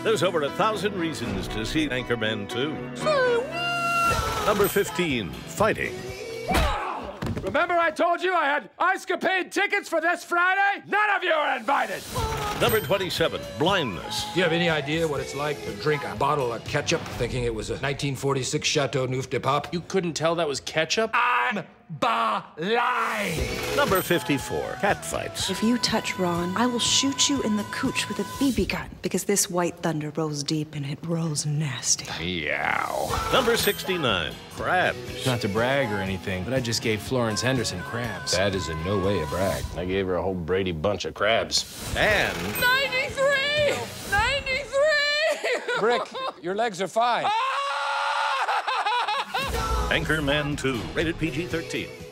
There's over 1,000 reasons to see Anchorman 2. Number 15, Fighting. Remember I told you I had Ice-Capade tickets for this Friday? None of you are invited! Number 27, Blindness. Do you have any idea what it's like to drink a bottle of ketchup thinking it was a 1946 Chateau Neuf de Pape? You couldn't tell that was ketchup? I'm blind! Number 54, Catfights. If you touch Ron, I will shoot you in the cooch with a BB gun, because this white thunder rolls deep and it rolls nasty. Meow. Number 69, Crabs. Not to brag or anything, but I just gave Florence Henderson crabs. That is in no way a brag. I gave her a whole Brady bunch of crabs. And 93! 93! Brick, your legs are fine. Anchorman 2, rated PG-13.